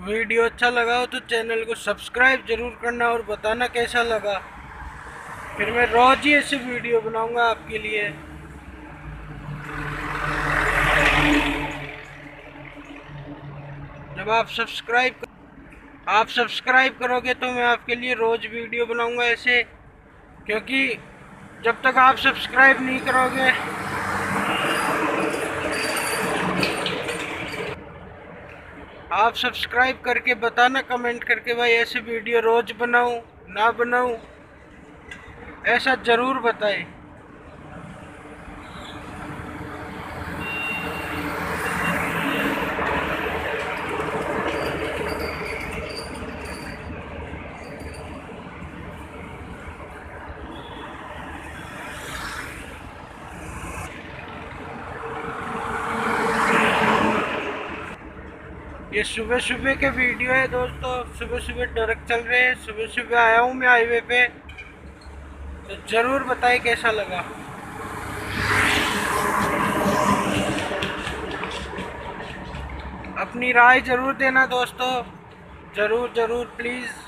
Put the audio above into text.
Video अच्छा लगा हो तो चैनल को सब्सक्राइब जरूर करना और बताना कैसा लगा। फिर मैं रोज ही ऐसे वीडियो बनाऊंगा आपके लिए। जब आप सब्सक्राइब करोगे तो मैं आपके लिए रोज वीडियो बनाऊंगा ऐसे, क्योंकि जब तक आप सब्सक्राइब नहीं करोगे आप सब्सक्राइब करके बताना कमेंट करके भाई ऐसे वीडियो रोज बनाऊं ना बनाऊं, ऐसा जरूर बताएं। ये सुबह सुबह के वीडियो है दोस्तों, सुबह सुबह ट्रक चल रहे हैं, सुबह सुबह आया हूँ मैं हाईवे पे। तो जरूर बताएं कैसा लगा। अपनी राय जरूर देना दोस्तों, जरूर जरूर प्लीज़।